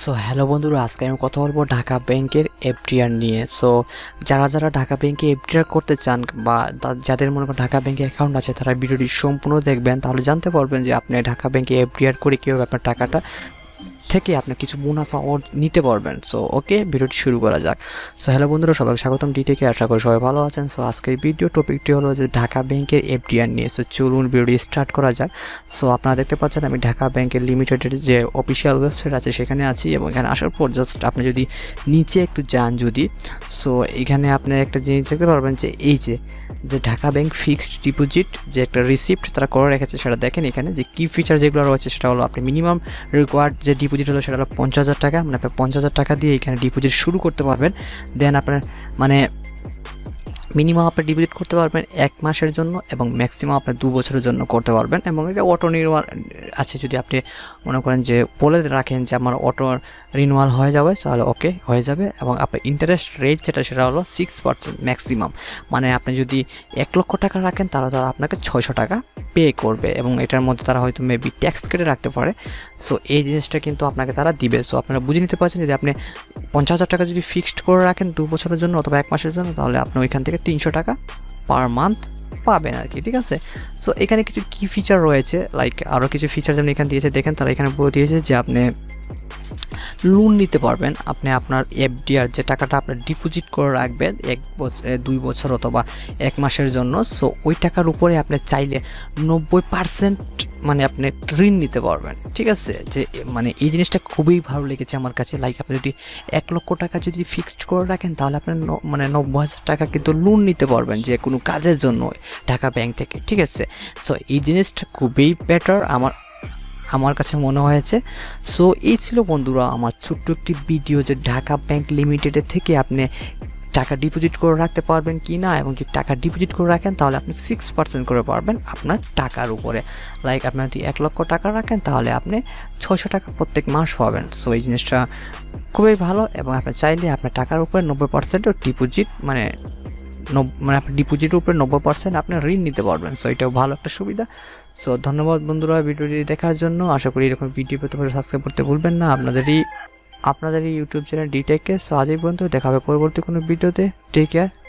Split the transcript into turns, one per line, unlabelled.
So hello বন্ধুরা, আজকে আমি কথা বলবো ঢাকা ব্যাংকের এফডিআর নিয়ে। সো যারা যারা ঢাকা ব্যাংকে এফডিআর করতে চান বা যাদের মনে করেন ঢাকা ব্যাংকে অ্যাকাউন্ট আছে, তারা ভিডিওটি সম্পূর্ণ দেখবেন, তাহলে জানতে পারবেন যে আপনি ঢাকা ব্যাংকে এফডিআর করে কীভাবে আপনার টাকাটা থেকে আপনি কিছু মুনাফা নিতে পারবেন। সো ওকে, ভিডিওটি শুরু করা যাক। সো হ্যালো বন্ধুরা, সবাইকে স্বাগতম ডিটেকে। আশা করি সবাই ভালো আছেন। সো আজকের ভিডিও টপিকটি হলো যে ঢাকা ব্যাংকের এফডিআর নিয়ে। সো চলুন ভিডিওটি স্টার্ট করা যাক। সো আপনারা দেখতে পাচ্ছেন আমি ঢাকা ব্যাংকের লিমিটেডের যে অফিসিয়াল ওয়েবসাইট আছে সেখানে আছি, এবং এখানে আসার পর জাস্ট আপনি যদি নিচে একটু যান সো এখানে আপনি একটা জিনিস দেখতে পারবেন যে এই যে ঢাকা ব্যাংক ফিক্সড ডিপোজিট যে একটা রিসিপ্ট তারা করে রেখেছে, সেটা দেখেন এখানে যে কি ফিচার যেগুলো রয়েছে। সেটা হলো আপনি মিনিমাম রিকোয়ার্ড যে ডিপোজিট হলো সেটা হলো 50,000 টাকা। মানে আপনি 50,000 টাকা দিয়ে এখানে ডিপোজিট শুরু করতে পারবেন। দেন আপনার মানে মিনিমাম আপনি ডিপোজিট করতে পারবেন 1 মাসের জন্য, এবং ম্যাক্সিমাম আপনি 2 বছরের জন্য করতে পারবেন। এবং এটা অটো রিনিউয়াল আছে, যদি আপনি মনে করেন যে বলে রাখেন যে আমার অটো রিনিউয়াল হয়ে যাবে, তাহলে ওকে হয়ে যাবে। এবং আপনার ইন্টারেস্ট রেট সেটা হলো 6% ম্যাক্সিমাম। মানে আপনি যদি 1 লক্ষ টাকা রাখেন তাহলে তারা আপনাকে 600 টাকা পে করবে, এবং এটার মধ্যে তারা হয়তো মেবি ট্যাক্স কেটে রাখতে পারে। সো এই জিনিসটা কিন্তু আপনাকে তারা দিবে। সো আপনারা বুঝে নিতে পারছেন, যদি আপনি 50,000 টাকা যদি ফিক্সড করে রাখেন 2 বছরের জন্য অথবা 1 মাসের জন্য, তাহলে আপনি ওইখান থেকে 300 টাকা পার মান্থ পাবেন আর কি, ঠিক আছে। সো এখানে কিছু কি ফিচার রয়েছে, লাইক আরও কিছু ফিচার যেমন এখানে দিয়েছে, দেখেন তারা এখানে বলে দিয়েছে যে আপনি লোন নিতে পারবেন। আপনি আপনার এফডিআর যে টাকাটা আপনি ডিপোজিট করে রাখবেন 1 বছর 2 বছর অথবা 1 মাসের জন্য, সো ওই টাকার উপরে আপনি চাইলে 90% মানে আপনি ঋণ নিতে পারবেন, ঠিক আছে। যে মানে এই জিনিসটা খুবই ভালো লেগেছে আমার কাছে। লাইক আপনি যদি 1 লক্ষ টাকা যদি ফিক্সড করে রাখেন, তাহলে আপনি মানে 90,000 টাকা কিন্তু লোন নিতে পারবেন যে কোনো কাজের জন্য ঢাকা ব্যাংক থেকে, ঠিক আছে। সো এই জিনিসটা খুবই বেটার আমার কাছে মনে হয়েছে। সো এই ছিল বন্ধুরা আমার ছোট্ট একটি ভিডিও, যে ঢাকা ব্যাংক লিমিটেডের থেকে আপনি টাকা ডিপোজিট করে রাখতে পারবেন কি না, এবং যদি টাকা ডিপোজিট করে রাখেন তাহলে আপনি 6% করে পারবেন আপনার টাকার উপরে। লাইক আপনি যদি 1 লক্ষ টাকা রাখেন তাহলে আপনি 600 টাকা প্রত্যেক মাস পাবেন। সো এই জিনিসটা খুবই ভালো, এবং আপনি চাইলে আপনার টাকার উপরে 90% ডিপোজিট মানে আপনি ডিপোজিটের উপরে 90% আপনি ঋণ নিতে পারবেন। সো এটাও ভালো একটা সুবিধা। সো ধন্যবাদ বন্ধুরা ভিডিওটি দেখার জন্য। আশা করি এরকম ভিডিও পেতে পারে সাবস্ক্রাইব করতে ভুলবেন না আপনাদের এই ইউটিউব চ্যানেল ডিটেককে। সো আজ এই পর্যন্ত, দেখা হবে পরবর্তী কোনো ভিডিওতে। Take care.